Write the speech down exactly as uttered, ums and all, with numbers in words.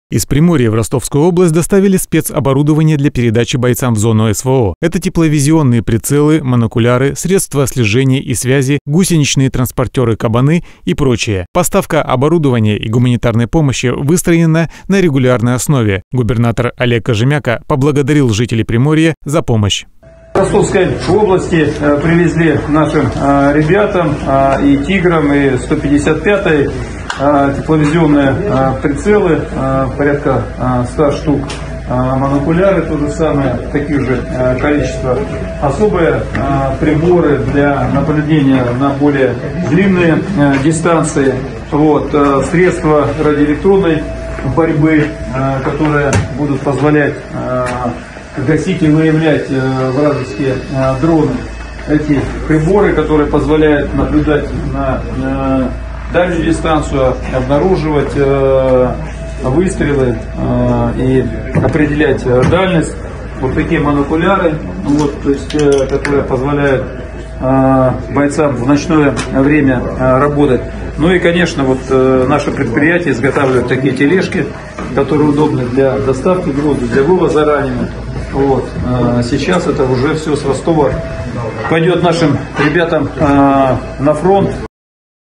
Из Приморья в Ростовскую область доставили спецоборудование для передачи бойцам в зону СВО. Это тепловизионные прицелы, монокуляры, средства слежения и связи, гусеничные транспортеры «Кабаны» и прочее. Поставка оборудования и гуманитарной помощи выстроена на регулярной основе. Губернатор Олег Кожемяка поблагодарил жителей Приморья за помощь. В Ростовской области привезли нашим ребятам и «Тиграм», и сто пятьдесят пятой тепловизионные прицелы, порядка ста штук, монокуляры, то же самое, таких же количество, особые приборы для наблюдения на более длинные дистанции, вот, средства радиоэлектронной борьбы, которые будут позволять гасить и выявлять вражеские дроны. Эти приборы, которые позволяют наблюдать на, на дальнюю дистанцию, обнаруживать э, выстрелы э, и определять э, дальность. Вот такие монокуляры, вот, то есть, э, которые позволяют э, бойцам в ночное время э, работать. Ну и, конечно, вот э, наше предприятие изготавливает такие тележки, которые удобны для доставки груза, для вывоза раненых. Вот. Э, сейчас это уже все с Ростова пойдет нашим ребятам э, на фронт.